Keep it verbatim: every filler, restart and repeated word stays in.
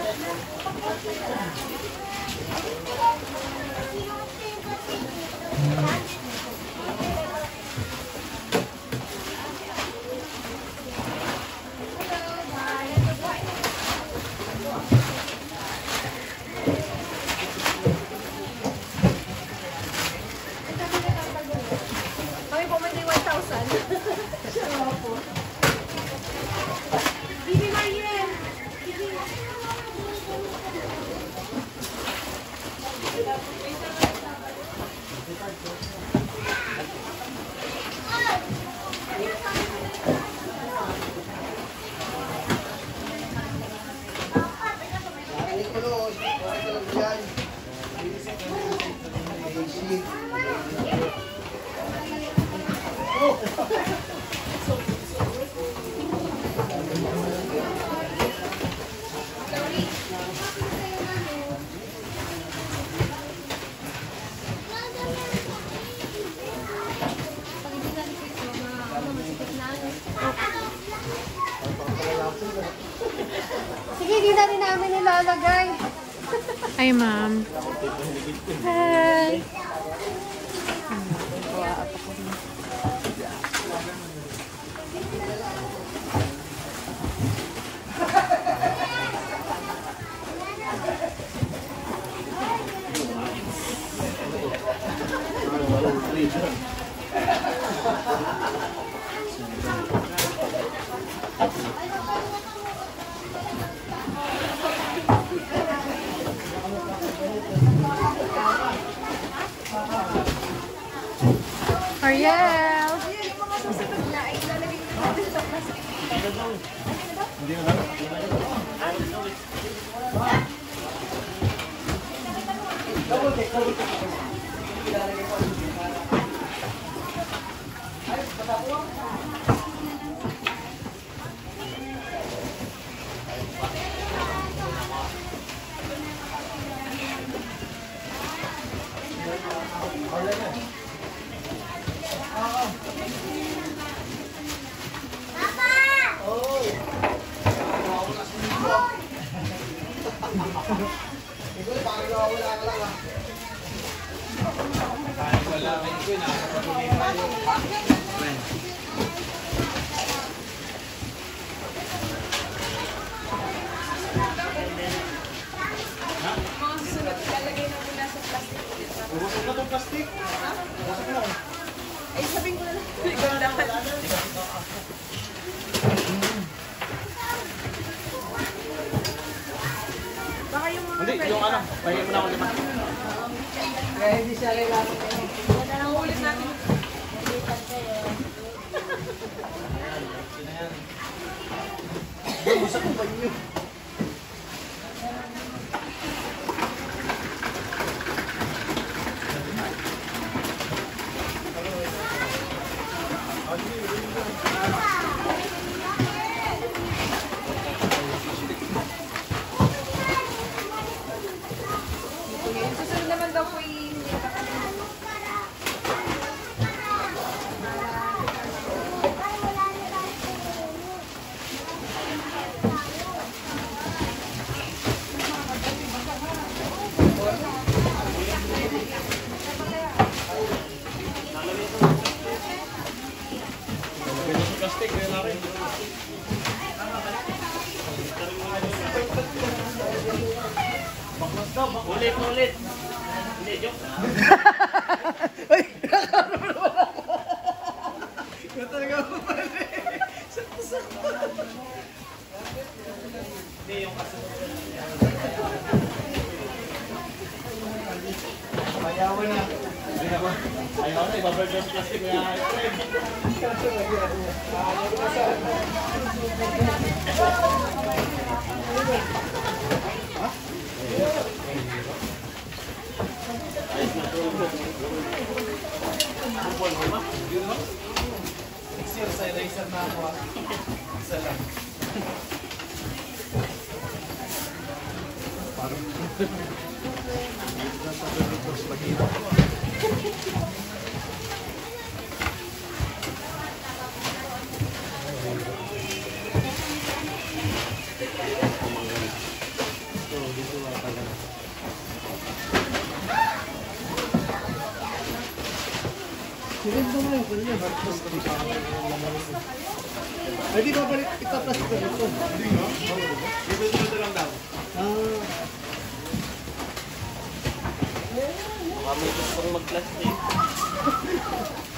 Sige, di na rin namin nilalagay. Hi, ma'am. Hi. Ariel! Ubusok na itong plastic. Ha? Ubusok na. Ay, sabihin ko na lang. Ikaw dapat. Baka yung mga... Hindi, yung ano. Pahingi mo na ako lima. Kaya hindi siya kailangan kayo. Nangulit natin. Ubusok mo pa inyo. Susunod naman daw po yung... Plastic, kaya na rin. Baklas daw, baklas. Ulit, ulit. Hindi, joke. Ay, nakakaroon mo naman ako. Kaya talaga ako pala. Sakto-sakto. Hindi, yung kasunod. Mayawan na. Ayaw na, ibaburger sa plastic. Kaya next year sa eraser na ako. Isa lang. Parang nasa Doritos Bagino. Maganda mo yung kulit. Ay, di ba balik ipaplastic ko dito? Hindi nga. Dito dito lang daw. Ah, Baka may gustong mag-plastic.